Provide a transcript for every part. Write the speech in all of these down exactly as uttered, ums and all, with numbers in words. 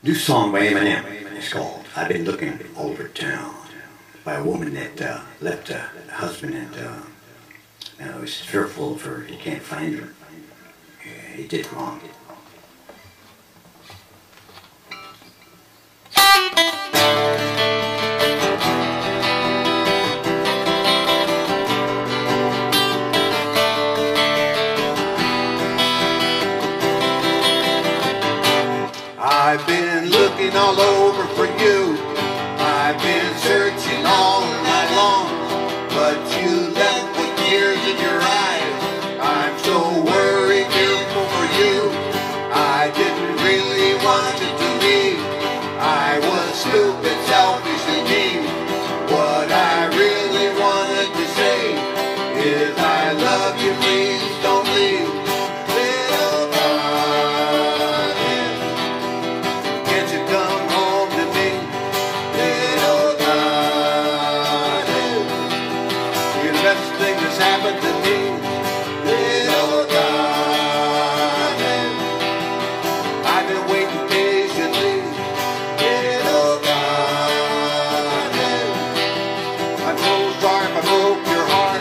New song by Eminem. It's called "I've Been Looking All Over Town" by a woman that uh, left a husband and uh, you know, was fearful of her. He can't find her. Yeah, he did wrong. I've been looking all over for you. I've been searching all night long, but you left with tears in your eyes. I'm so worried, fearful for you. I didn't really want you to leave. I was stupid, selfish and mean. What I really wanted to say is I love you, please don't leave. Little darling, can't you come home to me? Little darling, you're the best thing that's happened to me. Little darling, I've been waiting patiently. Little darling, I'm so sorry if I broke your heart.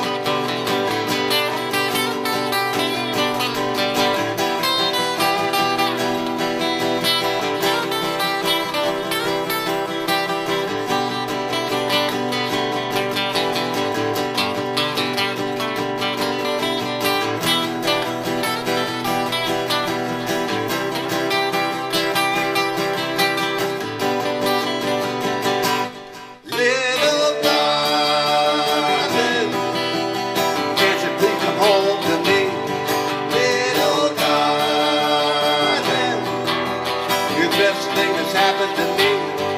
Little darling, can't you please come home to me? Little darling, you're the best thing that's happened to me.